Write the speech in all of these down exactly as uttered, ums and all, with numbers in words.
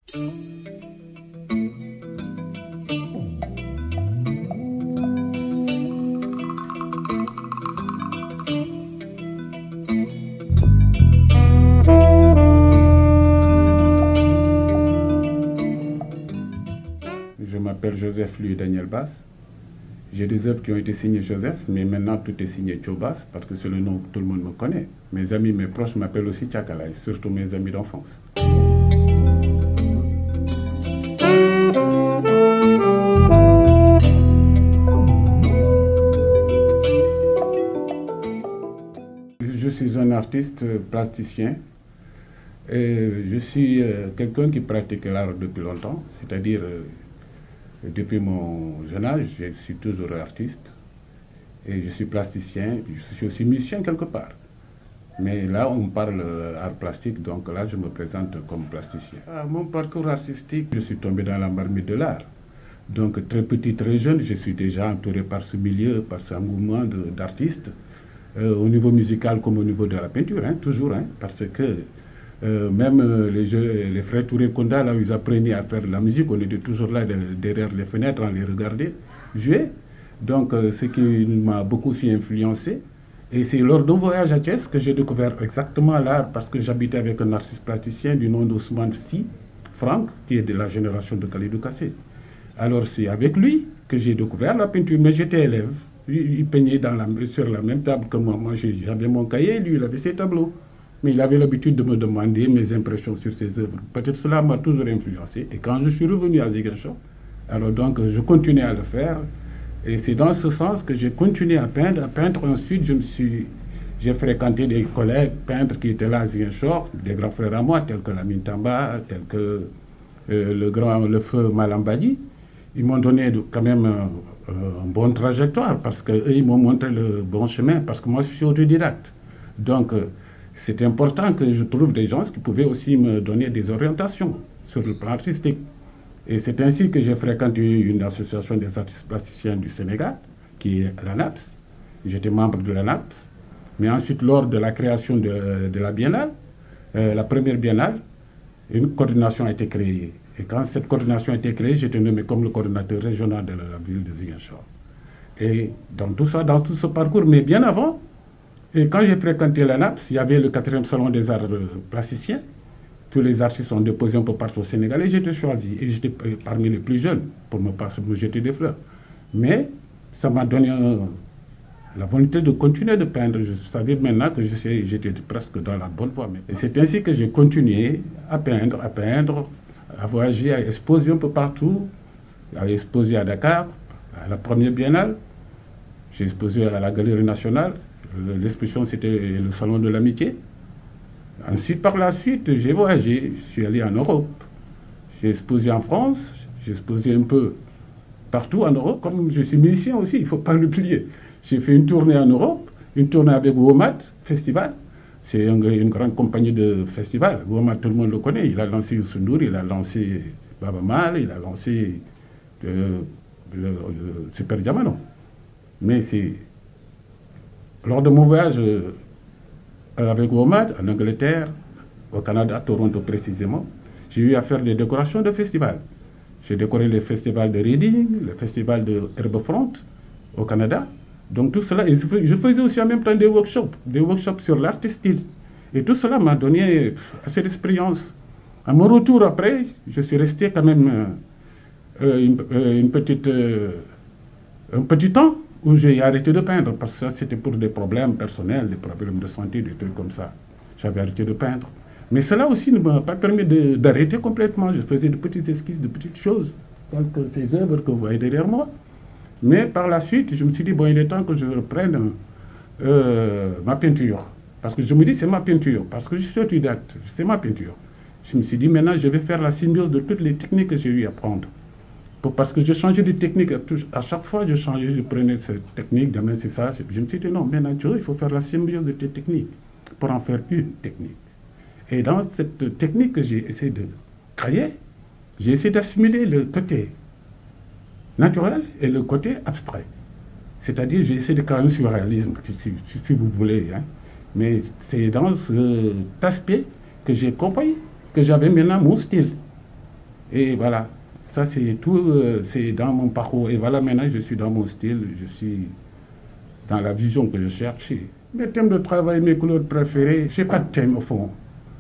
Je m'appelle Joseph Louis Daniel Bass. J'ai des œuvres qui ont été signées Joseph, mais maintenant tout est signé Joe Bass parce que c'est le nom que tout le monde me connaît. Mes amis, mes proches m'appellent aussi Tchakalay, surtout mes amis d'enfance. Je suis un artiste plasticien et je suis quelqu'un qui pratique l'art depuis longtemps, c'est-à-dire depuis mon jeune âge, je suis toujours artiste et je suis plasticien, je suis aussi musicien quelque part. Mais là, on parle art plastique, donc là, je me présente comme plasticien. À mon parcours artistique, je suis tombé dans la marmite de l'art. Donc très petit, très jeune, je suis déjà entouré par ce milieu, par ce mouvement d'artistes, euh, au niveau musical comme au niveau de la peinture, hein, toujours, hein, parce que Euh, même euh, les, jeux, les frères Touré Konda, là où ils apprenaient à faire de la musique, on était toujours là de, derrière les fenêtres, on les regardait jouer. Donc, euh, ce qui m'a beaucoup fait influencer. Et c'est lors d'un voyage à Thiès que j'ai découvert exactement l'art, parce que j'habitais avec un artiste plasticien du nom d'Ousmane Sy, Franck, qui est de la génération de Khalidou Kassé. Alors, c'est avec lui que j'ai découvert la peinture, mais j'étais élève. Lui, il peignait dans la, sur la même table que moi. Moi, j'avais mon cahier, lui, il avait ses tableaux. Mais il avait l'habitude de me demander mes impressions sur ses œuvres. Peut-être cela m'a toujours influencé. Et quand je suis revenu à Ziguinchor, alors donc je continuais à le faire. Et c'est dans ce sens que j'ai continué à peindre. À peindre ensuite, je me suis, j'ai fréquenté des collègues peintres qui étaient là à Ziguinchor, des grands frères à moi, tels que Lamine Tamba, tels que euh, le grand le feu Malambadi. Ils m'ont donné quand même un, un bon trajectoire parce qu'eux, ils m'ont montré le bon chemin. Parce que moi, je suis autodidacte. Donc, euh, c'est important que je trouve des gens qui pouvaient aussi me donner des orientations sur le plan artistique. Et c'est ainsi que j'ai fréquenté une association des artistes plasticiens du Sénégal, qui est l'ANAPS. J'étais membre de l'ANAPS. Mais ensuite, lors de la création de, de la biennale, euh, la première biennale, une coordination a été créée. Et quand cette coordination a été créée, j'étais nommé comme le coordinateur régional de la ville de Ziguinchor. Et dans tout ça, dans tout ce parcours, mais bien avant, et quand j'ai fréquenté l'ANAPS, il y avait le quatrième salon des arts plasticiens. Tous les artistes ont déposé un peu partout au Sénégal et j'ai été choisi. Et j'étais parmi les plus jeunes pour me, me jeter des fleurs. Mais ça m'a donné un, la volonté de continuer de peindre. Je savais maintenant que j'étais presque dans la bonne voie. Et c'est ainsi que j'ai continué à peindre, à peindre, à voyager, à exposer un peu partout, à exposer à Dakar, à la première biennale. J'ai exposé à la Galerie nationale. L'exposition, c'était le salon de l'amitié. Ensuite, par la suite, j'ai voyagé. Je suis allé en Europe. J'ai exposé en France. J'ai exposé un peu partout en Europe. Comme je suis musicien aussi, il ne faut pas l'oublier. J'ai fait une tournée en Europe, une tournée avec Womat Festival. C'est une, une grande compagnie de festival. Womat, tout le monde le connaît. Il a lancé Youssou N'Dour, il a lancé Baba Mal, il a lancé euh, le, le Super Diamano. Mais c'est... Lors de mon voyage euh, avec Womat en Angleterre, au Canada, à Toronto précisément, j'ai eu à faire des décorations de festivals. J'ai décoré les festivals de Reading, le festival de Herbefront au Canada. Donc tout cela, et je faisais aussi en même temps des workshops, des workshops sur l'art textile. Et tout cela m'a donné assez d'expérience. À mon retour après, je suis resté quand même euh, une, euh, une petite, euh, un petit temps où j'ai arrêté de peindre, parce que ça c'était pour des problèmes personnels, des problèmes de santé, des trucs comme ça. J'avais arrêté de peindre. Mais cela aussi ne m'a pas permis d'arrêter complètement. Je faisais de petites esquisses, de petites choses, telles que ces œuvres que vous voyez derrière moi. Mais par la suite, je me suis dit, bon, il est temps que je reprenne euh, ma peinture. Parce que je me dis, c'est ma peinture, parce que je suis autodidacte, c'est ma peinture. Je me suis dit, maintenant, je vais faire la symbiose de toutes les techniques que j'ai eu à prendre. Parce que je changeais de technique, à chaque fois je changeais, je prenais cette technique, demain c'est ça. Je me suis dit non, maintenant il faut faire la symbiose de tes techniques pour en faire une technique. Et dans cette technique que j'ai essayé de créer, j'ai essayé d'assimiler le côté naturel et le côté abstrait. C'est-à-dire j'ai essayé de créer un surréalisme, si, si vous voulez. Hein. Mais c'est dans cet aspect que j'ai compris que j'avais maintenant mon style. Et voilà, ça c'est tout, euh, c'est dans mon parcours. Et voilà, maintenant je suis dans mon style, je suis dans la vision que je cherche. Mes thèmes de travail, mes couleurs préférées, je n'ai pas de thème au fond.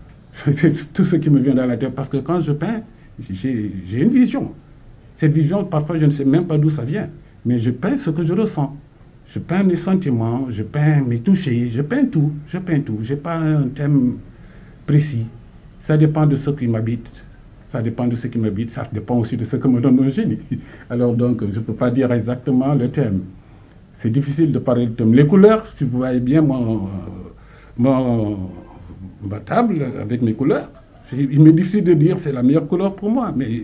C'est tout ce qui me vient dans la tête. Parce que quand je peins, j'ai une vision. Cette vision, parfois, je ne sais même pas d'où ça vient. Mais je peins ce que je ressens. Je peins mes sentiments, je peins mes touchés, je peins tout. Je peins tout. Je n'ai pas un thème précis. Ça dépend de ce qui m'habite. Ça dépend de ce qui m'habite. Ça dépend aussi de ce que me donne mon génie. Alors donc, je ne peux pas dire exactement le thème. C'est difficile de parler de thème. Les couleurs, si vous voyez bien mon, mon, ma table avec mes couleurs, il m'est difficile de dire c'est la meilleure couleur pour moi. Mais,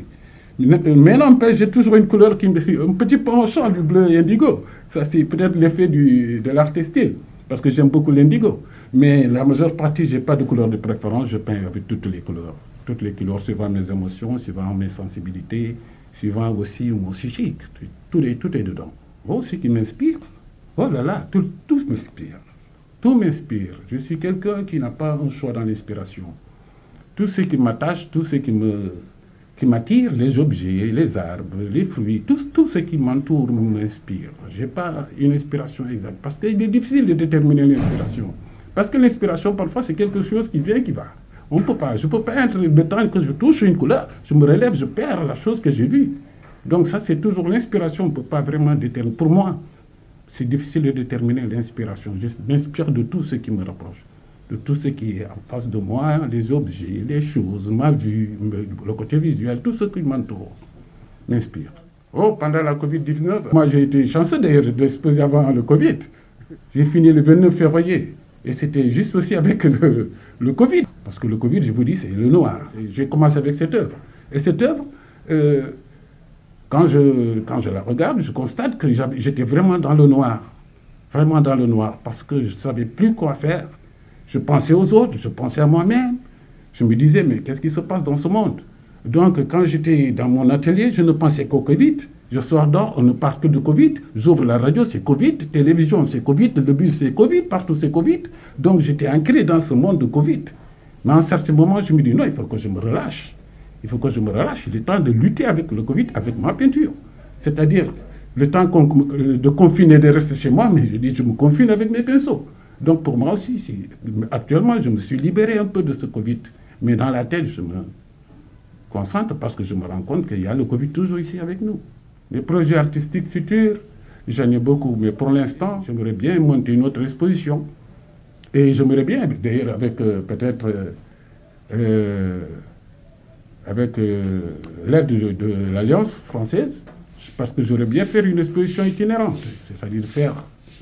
mais n'empêche, j'ai toujours une couleur qui me fait un petit penchant du bleu et indigo. Ça, c'est peut-être l'effet de l'art textile, parce que j'aime beaucoup l'indigo. Mais la majeure partie, je n'ai pas de couleur de préférence. Je peins avec toutes les couleurs. Toutes les couleurs, suivant mes émotions, suivant mes sensibilités, suivant aussi mon psychique. Tout est, tout est dedans. Oh, ce qui m'inspire, oh là là, tout, tout m'inspire. Tout m'inspire. Je suis quelqu'un qui n'a pas un choix dans l'inspiration. Tout ce qui m'attache, tout ce qui me, qui m'attire, les objets, les arbres, les fruits, tout, tout ce qui m'entoure m'inspire. Je n'ai pas une inspiration exacte. Parce qu'il est difficile de déterminer l'inspiration. Parce que l'inspiration, parfois, c'est quelque chose qui vient, qui va. On peut pas. Je ne peux pas être le temps que je touche une couleur, je me relève, je perds la chose que j'ai vue. Donc ça, c'est toujours l'inspiration. On ne peut pas vraiment déterminer. Pour moi, c'est difficile de déterminer l'inspiration. Je m'inspire de tout ce qui me rapproche, de tout ce qui est en face de moi, les objets, les choses, ma vue, le côté visuel, tout ce qui m'entoure m'inspire. Oh, pendant la covid dix-neuf, moi j'ai été chanceux d'ailleurs d'exposer avant le Covid. J'ai fini le vingt-neuf février. Et c'était juste aussi avec le, le Covid. Parce que le Covid, je vous dis, c'est le noir. J'ai commencé avec cette œuvre. Et cette œuvre, euh, quand, je, quand je la regarde, je constate que j'étais vraiment dans le noir. Vraiment dans le noir. Parce que je ne savais plus quoi faire. Je pensais aux autres, je pensais à moi-même. Je me disais, mais qu'est-ce qui se passe dans ce monde? Donc, quand j'étais dans mon atelier, je ne pensais qu'au Covid. Je sors dehors, on ne parle que de Covid. J'ouvre la radio, c'est Covid. Télévision, c'est Covid. Le bus, c'est Covid. Partout, c'est Covid. Donc, j'étais ancré dans ce monde de Covid. Mais à un certain moment, je me dis, non, il faut que je me relâche. Il faut que je me relâche. Il est temps de lutter avec le Covid, avec ma peinture. C'est-à-dire, le temps de confiner de rester chez moi, mais je dis, je me confine avec mes pinceaux. Donc, pour moi aussi, actuellement, je me suis libéré un peu de ce Covid. Mais dans la tête, je me concentre parce que je me rends compte qu'il y a le Covid toujours ici avec nous. Les projets artistiques futurs, j'en ai beaucoup, mais pour l'instant, j'aimerais bien monter une autre exposition. Et j'aimerais bien, d'ailleurs, avec euh, peut-être euh, euh, avec euh, l'aide de, de l'Alliance française, parce que j'aurais bien faire une exposition itinérante, c'est-à-dire faire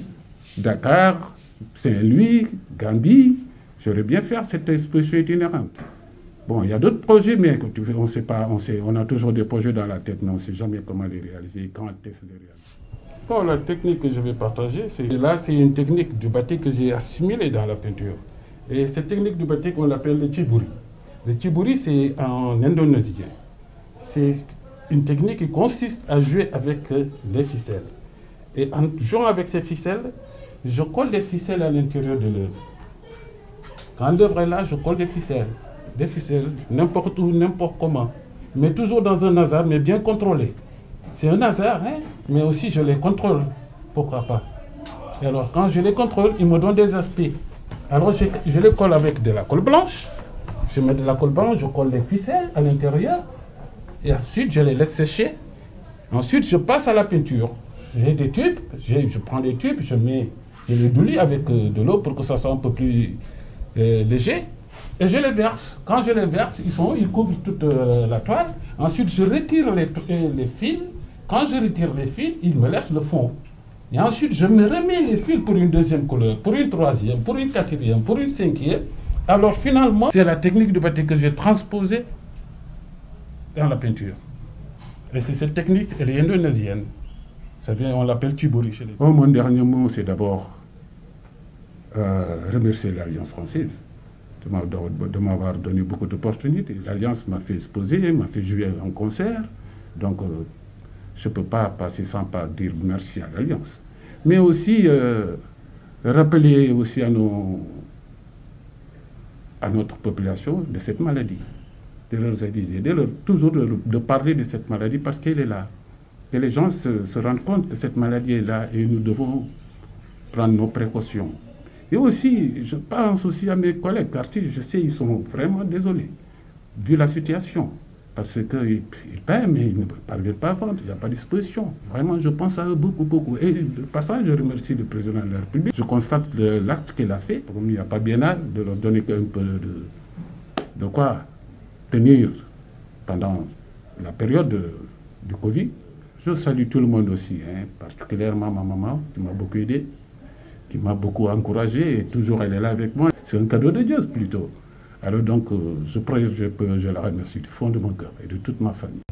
Dakar, Saint-Louis, Gambie, j'aurais bien faire cette exposition itinérante. Bon, il y a d'autres projets, mais on sait pas, on, sait, on a toujours des projets dans la tête, mais on ne sait jamais comment les réaliser, quand est-ce les réaliser. Bon, la technique que je vais partager, c'est là, c'est une technique du batik que j'ai assimilée dans la peinture. Et cette technique du batik, on l'appelle le tiburi. Le tiburi, c'est en indonésien. C'est une technique qui consiste à jouer avec les ficelles. Et en jouant avec ces ficelles, je colle les ficelles à l'intérieur de l'œuvre. Quand l'œuvre est là, je colle des ficelles. Des ficelles, n'importe où, n'importe comment. Mais toujours dans un hasard, mais bien contrôlé. C'est un hasard, hein, mais aussi je les contrôle. Pourquoi pas? Et alors, quand je les contrôle, ils me donnent des aspects. Alors, je, je les colle avec de la colle blanche. Je mets de la colle blanche, je colle les ficelles à l'intérieur. Et ensuite, je les laisse sécher. Ensuite, je passe à la peinture. J'ai des tubes, je prends des tubes, je, mets, je les douille avec euh, de l'eau pour que ça soit un peu plus euh, léger. Et je les verse. Quand je les verse, ils, sont, ils couvrent toute euh, la toile. Ensuite, je retire les, les fils. Quand je retire les fils, ils me laissent le fond. Et ensuite, je me remets les fils pour une deuxième couleur, pour une troisième, pour une quatrième, pour une cinquième. Alors finalement, c'est la technique du batik que j'ai transposée dans la peinture. Et c'est cette technique, elle est indonésienne. Ça vient, on l'appelle tiburi chez les gens. Oh, mon dernier mot, c'est d'abord euh, remercier l'Alliance française de m'avoir donné beaucoup d'opportunités. L'Alliance m'a fait exposer, m'a fait jouer en concert. Donc, euh, je ne peux pas passer sans pas dire merci à l'Alliance. Mais aussi, euh, rappeler aussi à, nos, à notre population de cette maladie. de leur aviser, de leur, toujours de, de parler de cette maladie parce qu'elle est là. Que les gens se, se rendent compte que cette maladie est là et nous devons prendre nos précautions. Et aussi, je pense aussi à mes collègues, car je sais ils sont vraiment désolés, vu la situation. Parce qu'ils ils paient, mais ils ne parviennent pas à vendre, il n'y a pas de disposition. Vraiment, je pense à eux beaucoup, beaucoup. Et de passage, je remercie le président de la République. Je constate l'acte qu'il a fait, comme il n'y a pas bien là, de leur donner un peu de, de quoi tenir pendant la période de, du Covid. Je salue tout le monde aussi, hein, particulièrement ma maman qui m'a beaucoup aidé, qui m'a beaucoup encouragé et toujours elle est là avec moi. C'est un cadeau de Dieu plutôt. Alors donc, euh, je, je, je la remercie du fond de mon cœur et de toute ma famille.